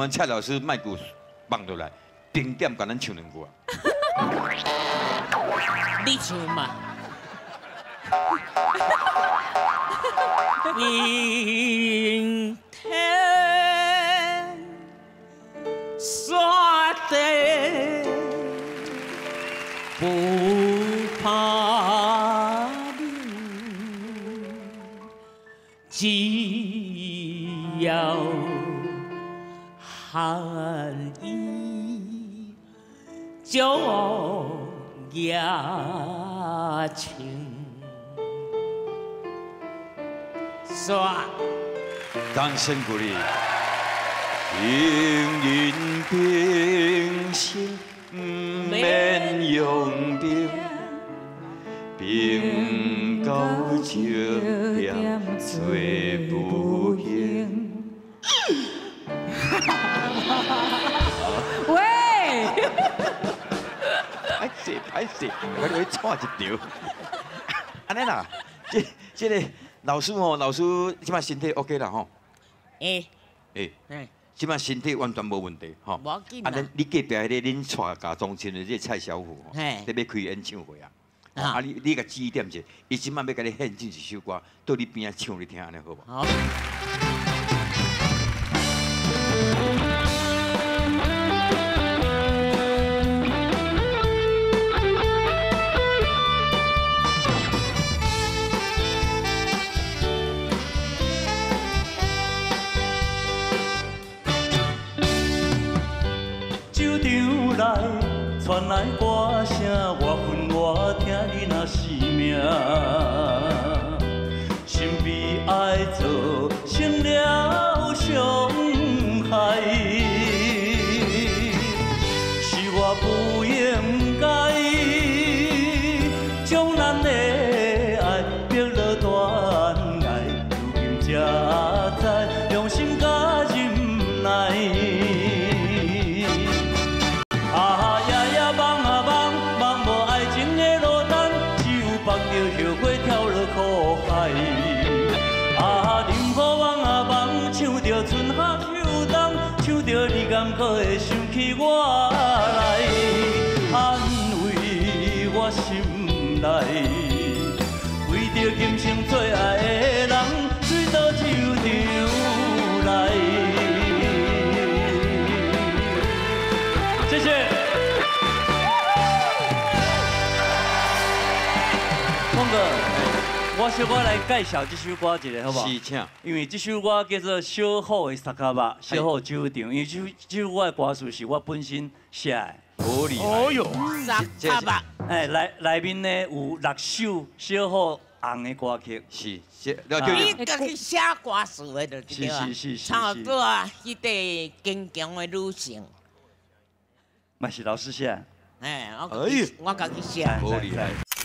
阮蔡老师麦克放落来，顶点甲咱唱两句啊。 你唱嘛。明天山地不怕冷，只要寒意就也情。 耍， 掌声鼓励。平人平心免用兵，兵到情点做不行。 喂， 歹势，我给你错一条。安尼啦，这个。 老师吼，老师即摆身体 OK 啦吼。即摆身体完全无问题吼。 无紧啦。 你隔壁迄个恁带家中亲的这蔡小虎吼，特别开演唱会啊。你甲指点者，伊即摆要甲你献唱一首歌，到你边仔唱你听，安尼好无？好。 传来歌声，我分我听你若是命，心悲哀造成了伤害，是我不应该将咱的爱逼落断崖，如今才知良心甲忍耐。 后悔跳落苦海，任何梦梦，唱着春夏秋冬，唱着你甘可会想起我来，安慰我心内，为着今生最爱的人，水倒手场来。谢谢。 峰哥，我小可来介绍这首歌一下，好不好？是，请。因为这首歌叫做《小虎的沙卡巴》，小虎酒场。因为这首歌的歌词是我本身写的。好厉害！哦哟， 沙卡巴。 哎，内面呢有6首小虎红的歌曲。是， 你家己写歌词的就对啊。 是。 差不多啊，迄个坚强的女性。 嘛是老师写。 哎，我家己写。 好厉害。